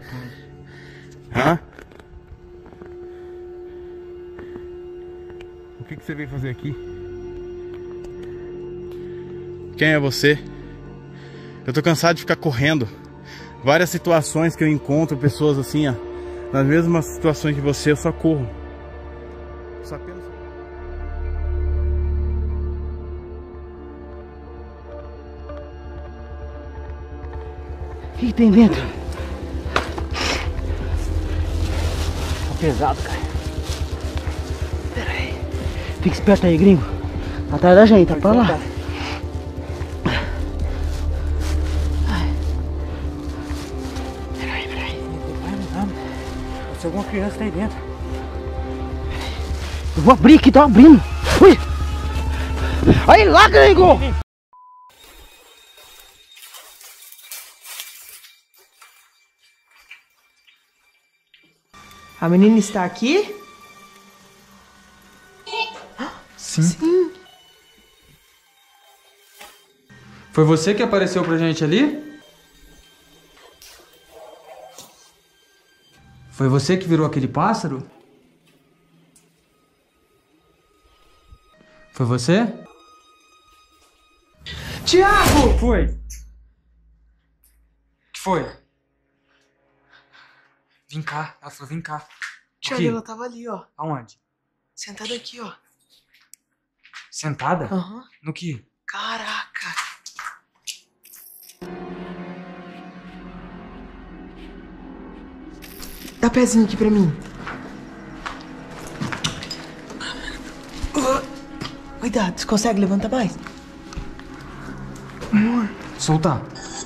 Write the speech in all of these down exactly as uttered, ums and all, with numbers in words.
Hã? O que, que você veio fazer aqui? Quem é você? Eu tô cansado de ficar correndo. Várias situações que eu encontro pessoas assim, ó, nas mesmas situações que você, eu só corro. Só apenas... O que, que tem dentro? Tá pesado, cara. Pera aí. Fica esperto aí, gringo. Atrás da gente, tá pra lá. Peraí, peraí. Se alguma criança tá aí dentro. Eu vou abrir aqui, tô abrindo. Ui! Aí lá, gringo! A menina está aqui? Sim. Sim. Foi você que apareceu pra gente ali? Foi você que virou aquele pássaro? Foi você? Tiago! Foi. O que foi? Vem cá. Ela falou, vem cá. Tiago, ela tava ali, ó. Aonde? Sentada aqui, ó. Sentada? Aham. Uhum. No que? Caraca. Dá pezinho aqui pra mim. Cuidado, você consegue levantar mais? Amor. Soltar.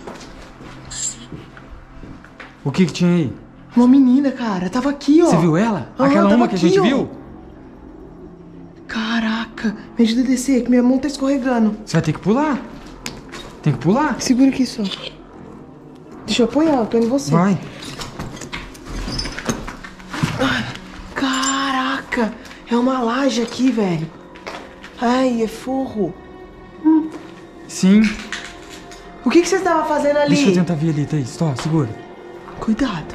O que que tinha aí? Uma menina, cara. Tava aqui, ó. Você viu ela? Aham, Aquela tava uma que a aqui, gente ó. viu? Caraca. Me ajuda a descer, que minha mão tá escorregando. Você vai ter que pular. Tem que pular. Segura aqui só. Deixa eu apoiar, eu tô em você. Vai. Ai, caraca. É uma laje aqui, velho. Ai, é forro. Sim. O que, que você estava fazendo ali? Deixa eu tentar ver ali, Thaís. Tó, segura. Cuidado.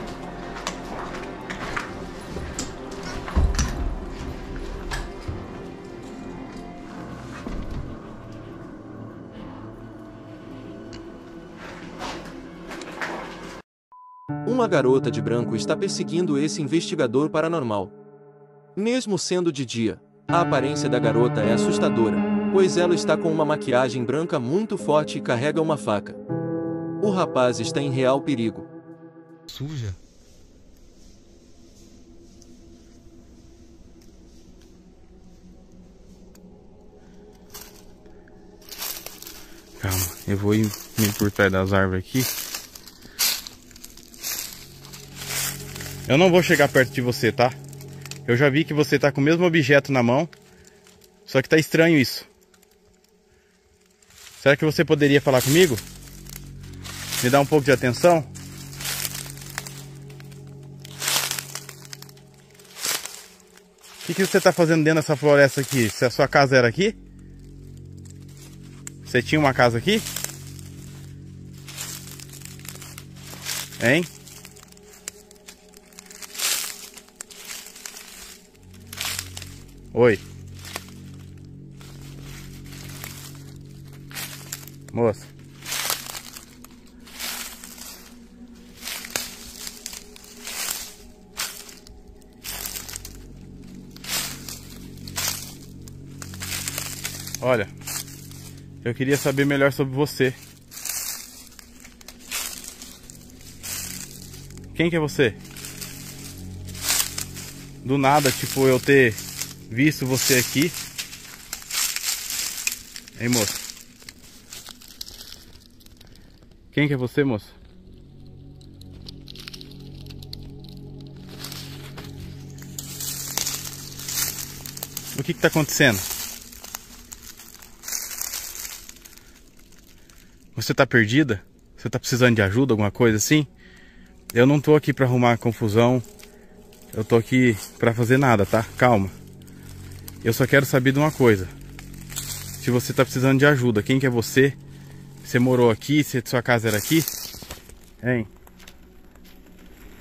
Uma garota de branco está perseguindo esse investigador paranormal. Mesmo sendo de dia, a aparência da garota é assustadora, pois ela está com uma maquiagem branca muito forte e carrega uma faca. O rapaz está em real perigo. Suja. Calma, eu vou ir me por trás das árvores aqui. Eu não vou chegar perto de você, tá? Eu já vi que você tá com o mesmo objeto na mão. Só que tá estranho isso. Será que você poderia falar comigo? Me dar um pouco de atenção? O que, que você tá fazendo dentro dessa floresta aqui? Se a sua casa era aqui? Você tinha uma casa aqui? Hein? Oi. Moça. Olha, eu queria saber melhor sobre você. Quem que é você? Do nada, tipo, eu ter visto você aqui. Hein, moça? Quem que é você, moça? O que que tá acontecendo? Você tá perdida? Você tá precisando de ajuda, alguma coisa assim? Eu não tô aqui pra arrumar confusão. Eu tô aqui pra fazer nada, tá? Calma. Eu só quero saber de uma coisa. Se você tá precisando de ajuda, quem que é você? Você morou aqui? Se sua casa era aqui? Hein?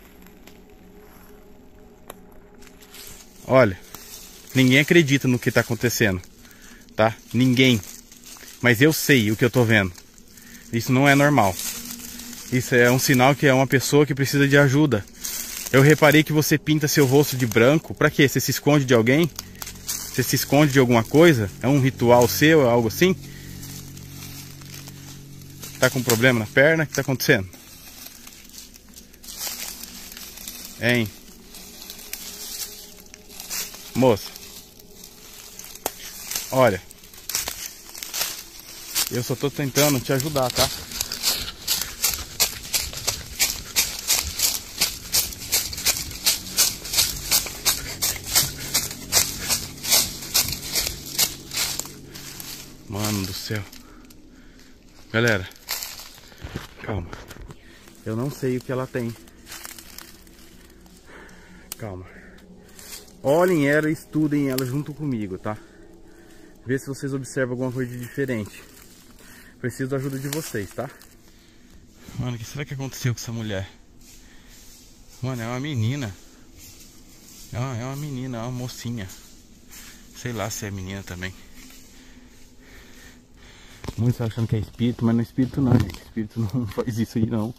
Olha, ninguém acredita no que tá acontecendo, tá? Ninguém. Mas eu sei o que eu tô vendo. Isso não é normal. Isso é um sinal que é uma pessoa que precisa de ajuda. Eu reparei que você pinta seu rosto de branco. Pra quê? Você se esconde de alguém? Você se esconde de alguma coisa? É um ritual seu? É algo assim? Tá com problema na perna? O que tá acontecendo? Hein? Moça. Olha. Eu só tô tentando te ajudar, tá? Mano do céu. Galera, calma. Eu não sei o que ela tem. Calma. Olhem ela e estudem ela junto comigo, tá? Vê se vocês observam alguma coisa de diferente. Preciso da ajuda de vocês, tá? Mano, o que será que aconteceu com essa mulher? Mano, é uma menina. É uma, é uma menina, é uma mocinha. Sei lá se é menina também. Muitos achando que é espírito, mas não é espírito não, gente. Espírito não faz isso aí não.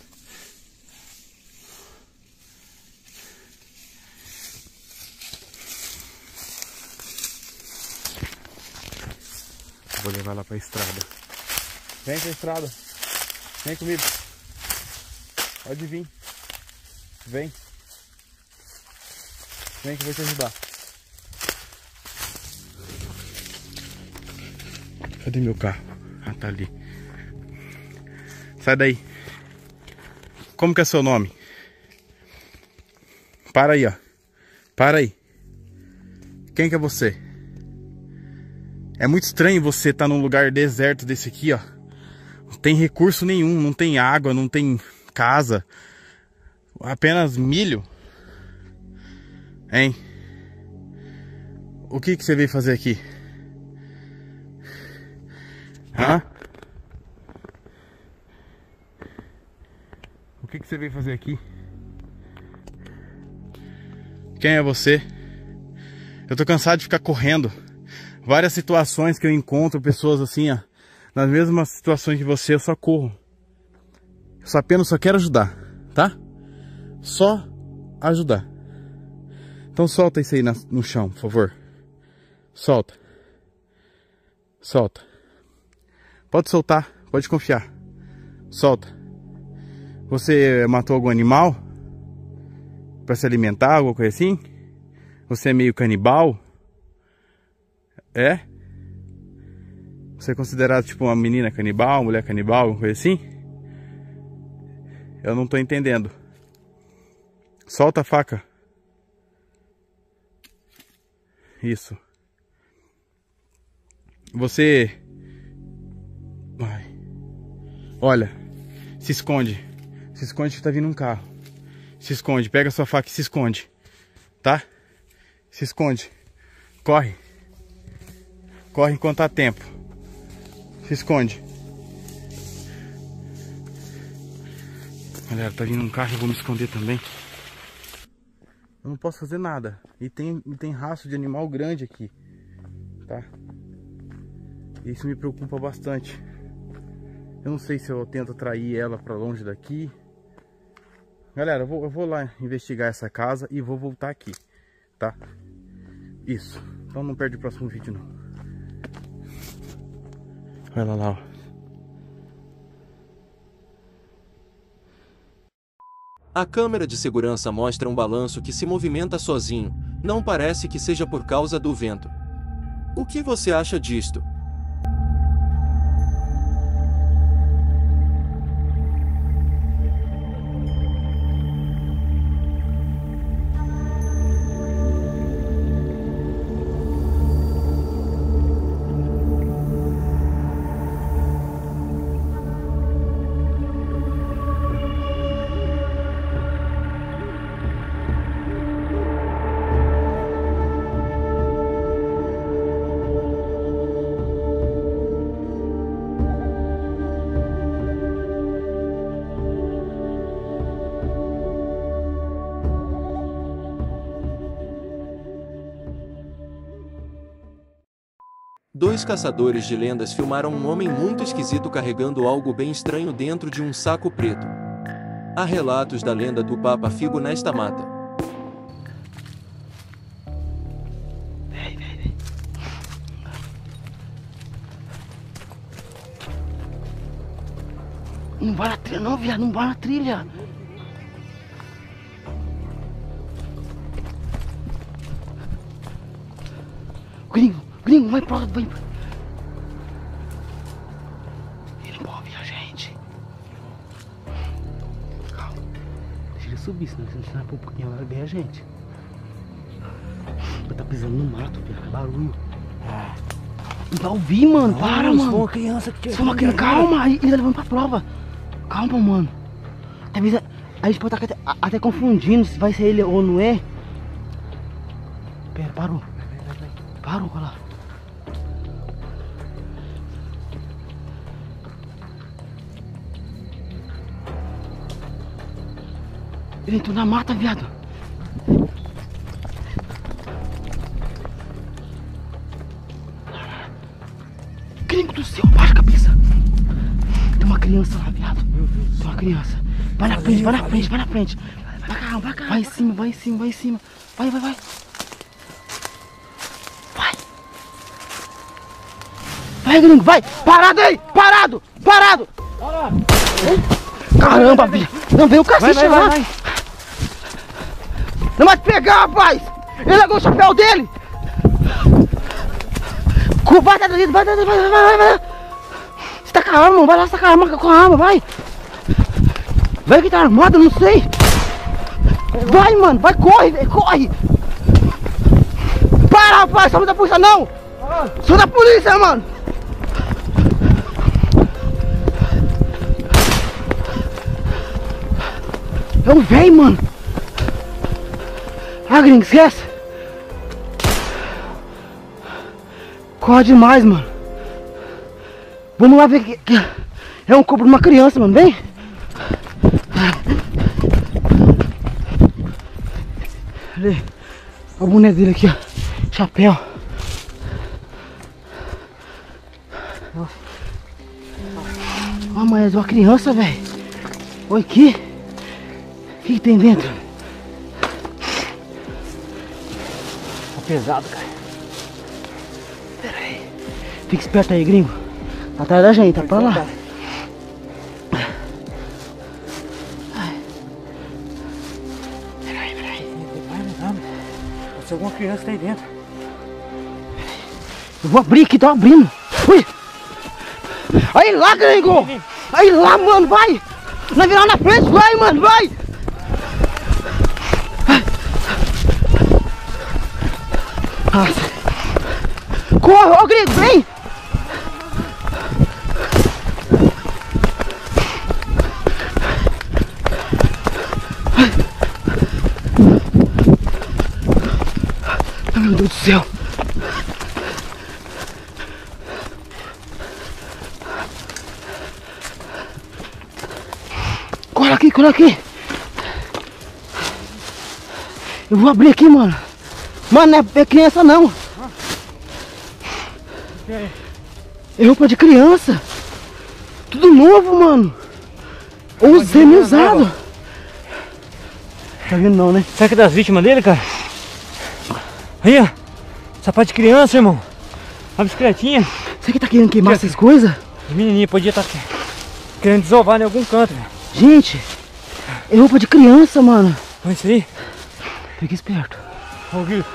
Vou levar ela pra estrada. Vem pra estrada. Vem comigo. Pode vir. Vem. Vem que eu vou te ajudar. Cadê meu carro? Ah, tá ali. Sai daí. Como que é seu nome? Para aí, ó. Para aí. Quem que é você? É muito estranho você estar num lugar deserto desse aqui, ó. Não tem recurso nenhum, não tem água, não tem casa. Apenas milho. Hein? O que que você veio fazer aqui? Hã? O que que você veio fazer aqui? Quem é você? Eu tô cansado de ficar correndo. Várias situações que eu encontro pessoas assim, ó, nas mesmas situações que você, eu só corro. Eu só apenas só quero ajudar, tá? Só ajudar. Então solta isso aí na, no chão, por favor. Solta. Solta. Pode soltar, pode confiar. Solta. Você matou algum animal? Pra se alimentar, alguma coisa assim? Você é meio canibal? É? Você é considerado tipo uma menina canibal, uma mulher canibal, alguma coisa assim? Eu não tô entendendo. Solta a faca. Isso. Você... Ai. Olha, se esconde. Se esconde que tá vindo um carro. Se esconde, pega a sua faca e se esconde. Tá? Se esconde. Corre. Corre enquanto há tempo. Se esconde. Galera, tá vindo um carro, eu vou me esconder também. Eu não posso fazer nada. E tem, e tem rastro de animal grande aqui. Tá? Isso me preocupa bastante. Eu não sei se eu tento atrair ela pra longe daqui. Galera, eu vou, eu vou lá investigar essa casa e vou voltar aqui. Tá? Isso. Então não perde o próximo vídeo não. Olha lá, ó. A câmera de segurança mostra um balanço que se movimenta sozinho. Não parece que seja por causa do vento. O que você acha disto? Dois caçadores de lendas filmaram um homem muito esquisito carregando algo bem estranho dentro de um saco preto. Há relatos da lenda do Papa Figo nesta mata. Vem, vem, vem. Não vai na trilha não, viado, não vai na trilha. Gringo, gringo, vai pra lá, vai pra... Ele não pode ouvir a gente. Calma. Deixa ele subir, senão se ele for um pouquinho, ela vai ver a gente. Ele tá pisando no mato, viado, é barulho. Não vai ouvir, mano, não, para, mano. Se for uma criança que... Se for uma criança, calma, ele tá levando pra prova. Calma, mano. Talvez a, a gente pode estar até, até confundindo se vai ser ele ou não é. Pera, parou. Parou, olha lá. Ele entrou na mata, viado. Gringo do céu, baixa a cabeça. Tem uma criança lá, viado. Tem uma criança. Vai na frente, vai na frente, vai na frente. Vai cá, vai cá. Vai em cima, vai em cima, vai em cima. Vai, vai, vai. Vai, gringo, vai! Parado aí! Parado! Parado! Parado! Caramba, filho! Não veio o cacete vai, vai, lá! Vai, vai. Não vai te pegar, rapaz! Ele largou o chapéu dele! Vai, vai, vai, vai, vai, vai, vai, vai! Você tá com a arma, vai lá, você tá com a arma, com a arma, vai! Vai que tá armado, não sei! Vai, mano, vai, corre, corre! Para, rapaz, sou da polícia não! Sou da polícia, mano! É um velho, mano. Ah, gringo, esquece. Corre demais, mano. Vamos lá ver que, que é um corpo de uma criança, mano. Vem. Ali. Olha o boneco dele aqui, ó. Chapéu. Ó, mas é uma criança, velho. Olha aqui. O que, que tem dentro? Tá pesado, cara. Pera aí. Fica esperto aí, gringo. Tá atrás da gente, tá pra lá. Pera aí, pera aí. Vai, vai, vai. Pode ser alguma criança que tá aí dentro. Eu vou abrir aqui, tô abrindo. Ui! Aí lá, gringo! Aí lá, mano, vai! Vai virar na frente, vai, mano, vai! Nossa. Corre, ô gringo, vem! Ai, meu Deus do céu! Corre aqui, corre aqui! Eu vou abrir aqui, mano! Mano, não é criança não. É roupa de criança. Tudo novo, mano. Ou semi-usado. Tá vendo não, né? Será que é das vítimas dele, cara? Aí, ó. Sapato de criança, irmão. Uma bicicletinha. Você que tá querendo queimar essas coisas? Os menininhos podiam estar querendo desovar em algum canto, velho. Gente, é roupa de criança, mano. Olha isso aí. Fica esperto. Ô, Gui.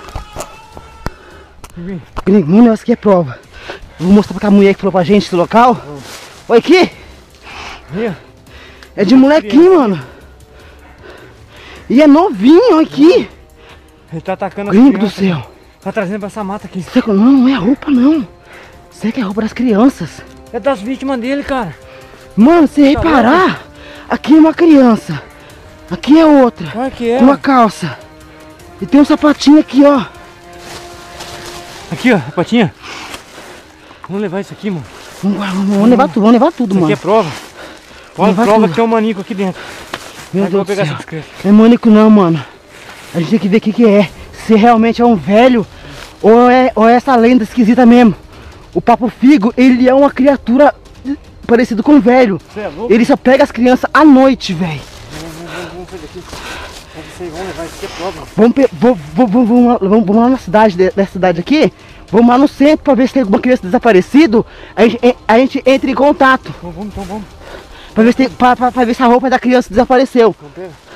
Gringo, mano, essa aqui é prova. Eu vou mostrar pra a mulher que falou pra gente esse local. Oh. Olha aqui. Aí, é de molequinho, mano. E é novinho, olha aqui. Ele tá atacando as Gringo crianças. do céu. Tá trazendo pra essa mata aqui. Não, não é roupa, não. Isso aqui é roupa das crianças. É das vítimas dele, cara. Mano, se reparar, aqui é uma criança. Aqui é outra. Olha que é. Uma calça. E tem um sapatinho aqui, ó. Aqui, ó, sapatinha. Vamos levar isso aqui, mano. Vamos, vamos, vamos levar tudo, vamos levar tudo, isso mano. Isso aqui é prova. Olha, prova tudo. Que tem um manico aqui dentro. Meu Deus do céu. Não é manico não, mano. A gente tem que ver o que que é. Se realmente é um velho ou é, ou é essa lenda esquisita mesmo. O Papo Figo, ele é uma criatura parecido com um velho. Você é louco? Ele só pega as crianças à noite, velho. Vamos sair daqui. Vamos levar isso aqui é prova. Vamos, pe- vamos, vamos, vamos, lá- vamos, vamos lá na cidade, de- dessa cidade aqui. Vamos lá no centro pra ver se tem alguma criança desaparecida. A gente, a gente entra em contato. Então vamos, então vamos. Pra ver se, tem, pra, pra, pra ver se a roupa da criança desapareceu. Então pega.